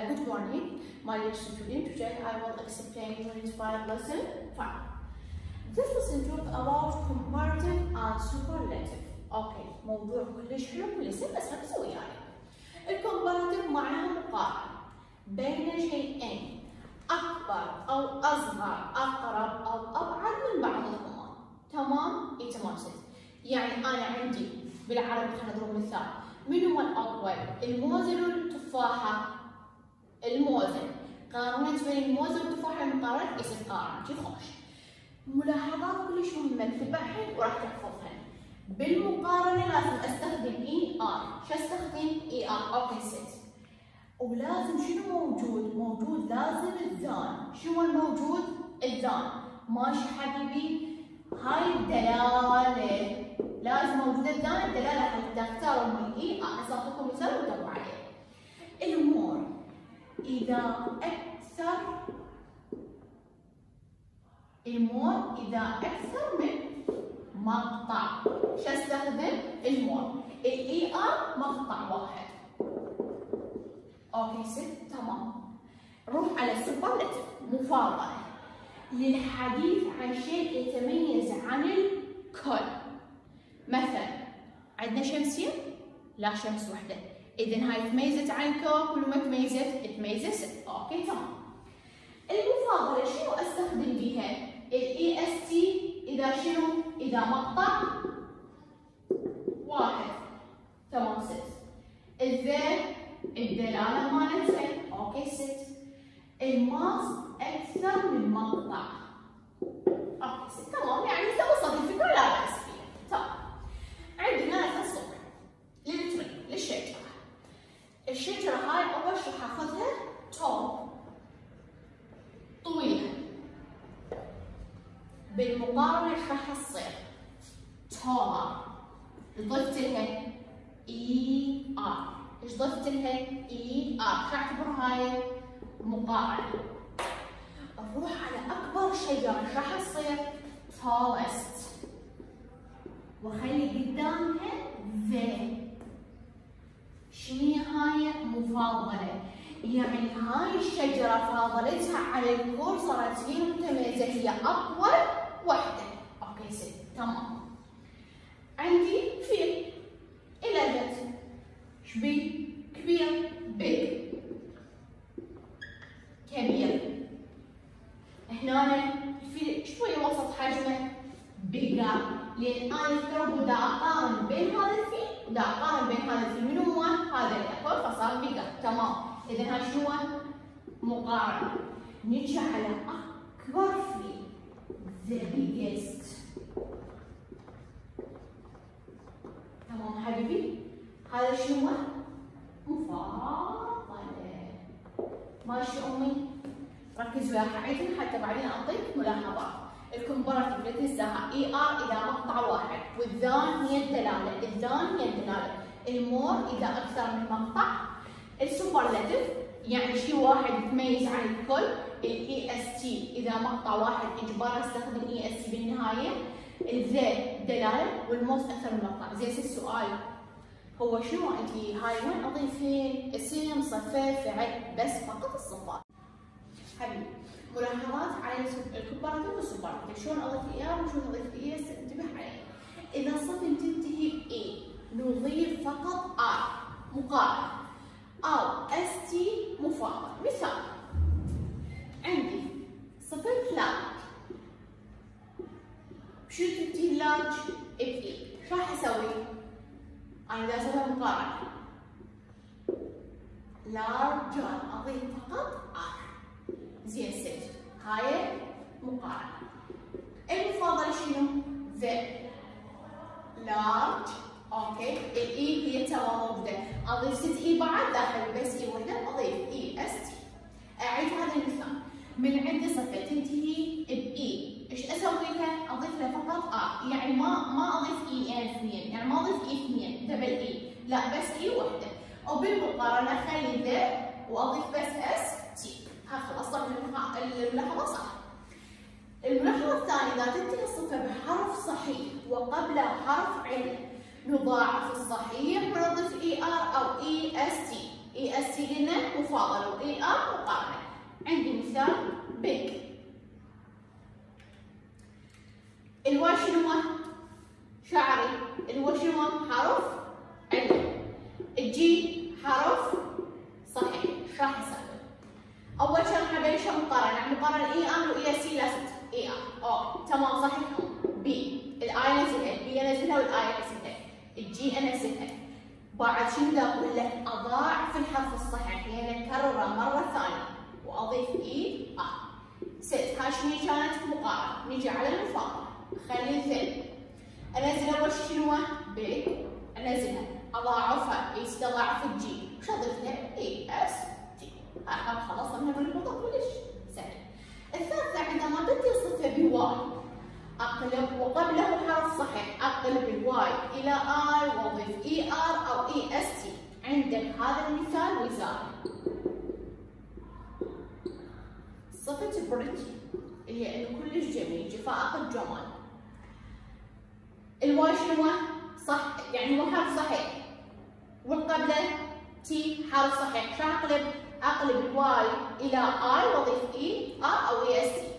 Good morning, my dear student. Today I will explain Unit 5 Lesson 5. This lesson talk about comparative and superlative. Okay, موضوع كلش حلو كل سنة بس ركزوا وياي. الكومباراتيف معناها مقارنة بين شيئين أكبر أو أصغر، أقرب أو أبعد من بعضهما. تمام؟ إي تمام ست. يعني أنا عندي بالعربي خلينا نضرب مثال. من هو الأطول؟ الموز والتفاحة. الموزن. قارنت بين الموز والتفاحة المقارنة يصير قارن، شي خوش. ملاحظات كلش مهمة نكتبها الحين وراح تحفظها. بالمقارنة لازم استخدم اي ار، شو استخدم؟ اي ار، اوكي ست. ولازم شنو موجود؟ موجود لازم الذان، شنو الموجود؟ الذان، ماشي حبيبي؟ هاي الدلالة، لازم موجود الذان الدلالة حتى تختاروا من اي ار، هسه اعطيكم مثال ودوروا عليه. المور إذا أكثر، المور إذا أكثر من مقطع، شو استخدم؟ المور. الاي ار مقطع واحد. اوكي ست تمام. نروح على السوبرلاتيف، مفاضلة للحديث عن شيء يتميز عن الكل. مثلا عندنا شمسية؟ لا شمس وحدة. إذا هاي تميزت عن الكل، كل ما تميزت تميزت. اوكي تمام. المفاضلة شنو استخدم بيها؟ الاي اس تي إذا شنو؟ إذا مقطع واحد. تمام ست. الذيل الدلالة مالتها. اوكي ست. الماس أكثر من مقطع. اوكي ست تمام، يعني توصل الفكرة لا بأس فيها. تمام. عندنا نفس صور للتري للشجرة. الشجرة هاي أول شي راح آخذها توب طويلة. بالمقارنة ايش راح تصير؟ تار. ضفت لها اي ار. ايش ضفت لها؟ اي ار. شو اعتبر هاي؟ مقارنة. نروح على أكبر شجرة، ايش راح تصير؟ tallest. وخلي قدامها ذا. شنو هاي؟ مفاضلة. يعني هاي الشجرة فاضلتها على الكل، صارت هي متميزة، هي أطول وحدة. أوكي ست تمام. عندي فيل 11. شبيه؟ كبير. بيج كبير. هنا الفيل شوية وسط حجمه بيجر، لأن أنا افترض دا أقارن بين هذا الفيل ودا أقارن بين هذا الفيل، منو هو؟ هذا الأكبر فصار بيجر. تمام. إذا هاي شنو؟ مقارنة. نجي على أكبر فيل the biggest. تمام حبيبي؟ هذا شنو؟ مفاضلة. ماشي أمي؟ ركز وياي حعيدها حتى بعدين أعطيك ملاحظات. الكومباراتيف لا تنساها اي ار إذا مقطع واحد، والذان هي الدلالة، الذان هي الدلالة. المور إذا أكثر من مقطع. السوبرلاتيف يعني شيء واحد يتميز عن الكل. الاي اس تي اذا مقطع واحد اجباري استخدم اي اس تي بالنهايه. الذا دلاله، والموز اكثر من مقطع. زين السؤال هو شنو عندي هاي وين اضيفين؟ اسم، صفه، فعل، بس فقط الصفات. حبيبي ملاحظات على الكومباراتيف والسوبرلاتيف، شلون اضيف اي ار وشلون اضيف اي اس، انتبه عليه. اذا صفه تنتهي باي نضيف فقط ار مقارنه، أو اس تي مفاضل. مثال عندي صفة لارج، شو تنتهي لارج؟ بإي، شو راح أسوي؟ أنا إذا أسويها مقارنة لارجر أضيف فقط ار. زين ست، هاي مقارنة. المفاضلة شنو؟ ذا لارج. اوكي الاي هي ترى موجوده، اضيف 6 اي بعد داخل بس اي وحده، اضيف اي اس تي. اعيد هذا المثال. من عندي صفه تنتهي باي، ايش اسوي لها؟ اضيف لها فقط ار، يعني ما اضيف اي اثنين، يعني ما اضيف اي اثنين دبل اي، لا بس اي وحده. وبالمقارنه اخلي ذا واضيف بس اس تي. ها خلاص طبعا الملاحظه صح. الملاحظه الثانيه اذا تنتهي الصفه بحرف صحيح وقبله حرف علة، نضاعف الصحيح ونضيف اي ار او اي اس تي. اي اس تي قلنا مفاضله واي ار مقارنه. عندي مثال بيج. الواي شنو؟ شعري. الواي شنو؟ حرف علة. الجي حرف صحيح. ايش راح اسوي؟ اول شيء راح ابلش مقارنه، مقارنه اي ار واي اس تي لازم اي ار. تمام صحيح. بي الاي انزلها، البي انزلها والاي انزلها، الجي انزلها. بعد شنو دا اقول لك؟ اضاعف الحرف الصحيح يعني اكرره مره ثانيه واضيف اي ار. ست. هاي شنو كانت؟ مقارنه. نيجي على المفاضله. خلي الثاني انزل اول شيء شنو؟ بيج. انزلها اضاعفها اي تضاعف الجي. وش اضيف لها؟ اي اس تي. هاي خلصنا منها بالموضوع كلش سهل. الثالثه عندما بدي اصفها بواي اقلب وقبله حرف صحيح، اقلب الواي الى اي واضيف اي ار او اي اس تي. عندك هذا المثال وزاري. صفة بريتي اللي هي انه كلش جميل، جفاء الجمال. الواي شنو؟ صح يعني هو حرف صحيح وقبله تي حرف صحيح. شو اقلب؟ اقلب الواي الى اي واضيف اي ار او اي اس تي.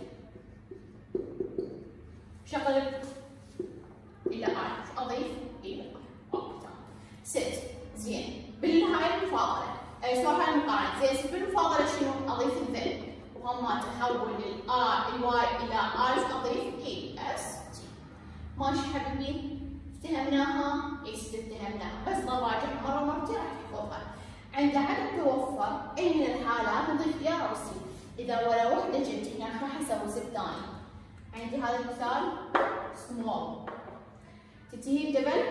شو اقلب؟ الى اي. شو اضيف؟ الى اي. اوكي تمام. ست. زين بالهاي المفاضله شلون هاي المقارنه؟ زين بالمفاضله شنو؟ اضيف الذن وهم تحول الواي الى اي. شو اضيف؟ اي اس تي. ماشي حبيبي؟ افتهمناها؟ افتهمناها بس نراجع مره مرتين راح تحفظها. عند عدم توفر اي من الحالات نضيف اي ار او سي. اذا ولا وحده جت هنا راح اسوي ست ثاني. عندي هذا المثال سمول تنتهي بدبل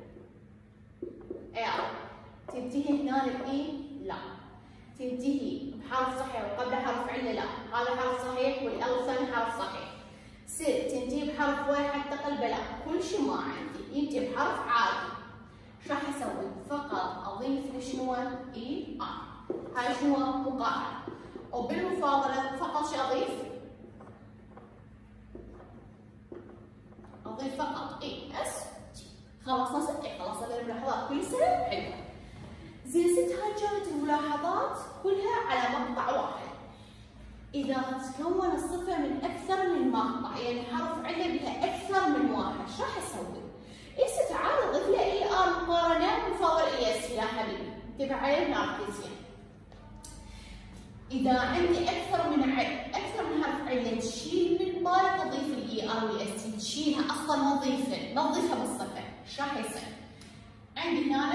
اي ار. تنتهي هنا باي؟ لا. تنتهي بحرف صحيح وقبله حرف عله؟ لا. هذا حرف صحيح والال الثاني حرف صحيح. ست. تنتهي بحرف واحد تقلبه؟ لا. كل شيء ما عندي ينتهي بحرف عادي. ايش راح اسوي؟ فقط اضيف لشنو؟ اي ار. هاي شنو؟ مقارنه. وبالمفاضله فقط شو اضيف؟ اضيف فقط اي اس تي. خلصنا ست. خلصنا الملاحظات كل سنه حلوه. زين ست. هاي كانت الملاحظات كلها على مقطع واحد. إذا تكون الصفة من أكثر من مقطع يعني حرف عله بها أكثر من واحد، ايش راح أسوي؟ إيه تعال أضيف له إي آر مقارنة مفاضل إي إس تي. يا حبيبي انتبه عليه ونركز يعني. إذا عندي أكثر من حرف عله تشيل من بالك تضيف الإي آر والإي إس تي، تشيلها أصلاً ما تضيفها بالصفة، ايش راح يصير؟ عندي هنا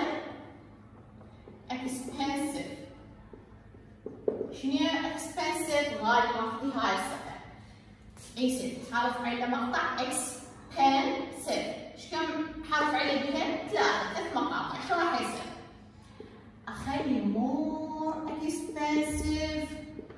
expensive. شنو هي expensive؟ غالي. ماخذي هاي الصفة. اي ست. حرف عله مقطع expensive. ايش كم حرف عله بها؟ ثلاث مقاطع. شو راح يصير؟ اخلي more expensive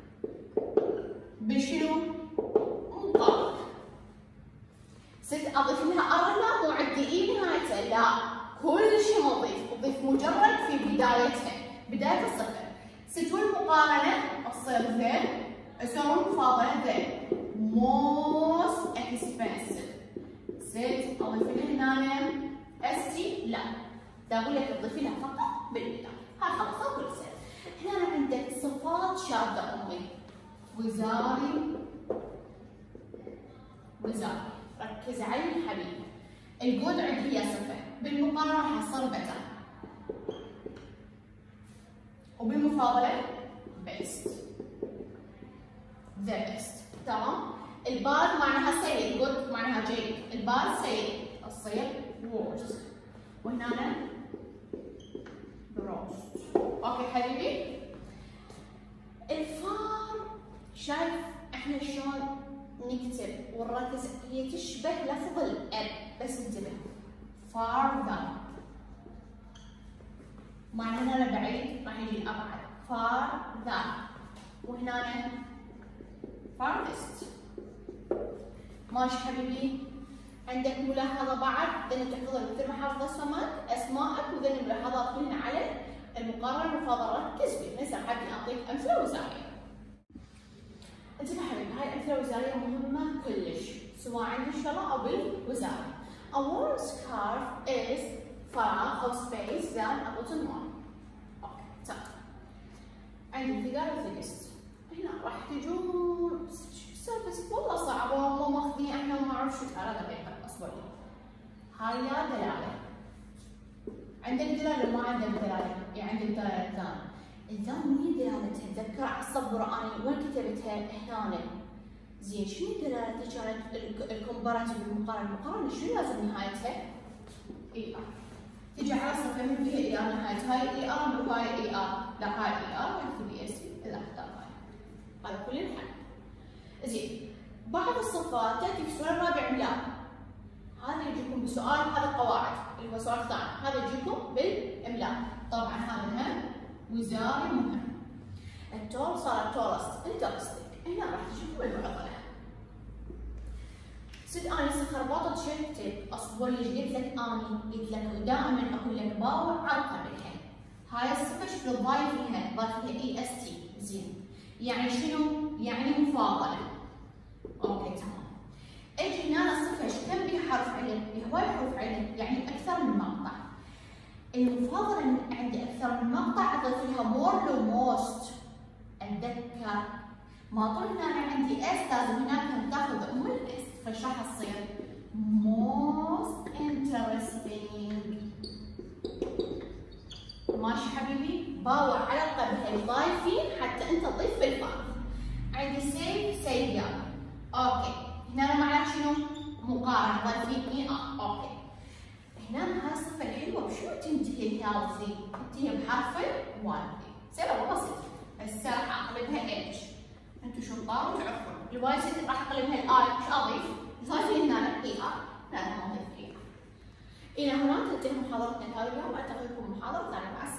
بشنو؟ مقارنة. ست. اضيف لها ار؟ لا مو عندي اي بنهايتها. لا كل شيء اضيف مجرد في بدايتها، بداية الصفة. ست. والمقارنة تصير ذا اسمها المفاضلة ذا most expensive. ست. اضيف لها هنا اس تي؟ لا. دا اقول لك تضيفي لها فقط بالبداية. هاي خلصت كل سنة. هنا عندك صفات شاذة امي. وزاري. ركز علي حبيبي. الجود عندي هي صفة، بالمقارنة راح تصير بتر، وبالمفاضلة best. the best. تمام؟ الباد معناها سيء، good معناها جيد، الباد سيء تصير worst. وهنا roast. اوكي حبيبي؟ الفار شايف احنا شلون نكتب ونركز؟ هي تشبه لفظ الاب بس انتبه. farther معناها انا بعيد راح يجي ابعد. farther. وهنا farthest. ماشي حبيبي؟ عندك ملاحظة بعد ذن تحفظها مثل ما حافظ اسمائك وذن الملاحظات كلها على المقارنة المفاضلة. ركز فيه. هسه حابين اعطيك امثلة وزارية. انتبه حبيبي هاي الامثلة الوزارية مهمة كلش سواء عند الشرع او بالوزارة. A warm scarf is فراغ او space than a button one. اوكي تمام. عندي ثقال وثقست. هنا راح تجون بس والله صعبة مو ماخذين احنا وما اعرف شو تعال دقيقة اصبر لي. هاي لا دلالة. عندك دلالة وما عندك دلالة، يعني عندك دلالة الثانية. الثانية وين دلالتها؟ تذكر على السبورة انا وين كتبتها؟ هنا. زين شنو دلالتها كانت الكومباراتيف المقارنة شنو لازم نهايتها؟ اي ار. تجي على الصفحة من فيها اي ار نهايتها هاي اي ار وهاي اي ار، لا هاي اي ار وهاي في اس اذا اختار هاي. هذا كل الحل. زين بعض الصفات تاتي في السؤال الرابع املاء. هذا يجيكم بسؤال، هذا القواعد اللي هو سؤال ثاني، هذا يجيكم بالاملاء. طبعا هذا هم وزاري مهم. التول صار تولست انترستنج، هنا راح تجيكم المعضله. صدق انا خربطت شفتك اصبر ليش قلت لك اني؟ قلت لك ودائما اقول لك باوع على قبلها. هاي الصفه شوف الضايف فيها، ضايف فيها اي اس تي، زين. يعني شنو؟ يعني مفاضله. اوكي تمام. اجي هنا الصفه كم بها حرف علم؟ بهواي حروف علم، يعني اكثر من مقطع. المفاضله عندي اكثر من مقطع اضيف لها مور لو موست. اتذكر ما طول هنا انا عندي اس لازم هناك تاخذ ام الاس، فايش راح تصير؟ most interesting. ماشي حبيبي؟ باوع على قبل الضايفين حتى انت تضيف بالفاضل. عندي سيف سيار. اوكي هنا معناه شنو؟ مقارنه ضايفين اي ار. اوكي هنا هاي الصفه الحلوه بشنو تنتهي هيلثي؟ تنتهي بحرف الواي. سهله بسيطه. هسه راح اقلبها اتش. انتم شطار وتعرفون. الواي سيتي راح اقلبها الاي. ايش اضيف؟ ضايفين هنا اي ار. لا ما اضيف اي ار. الى هنا تنتهي محاضرتنا لهذا اليوم. التقيكم محاضره ثانيه. مع السلامه.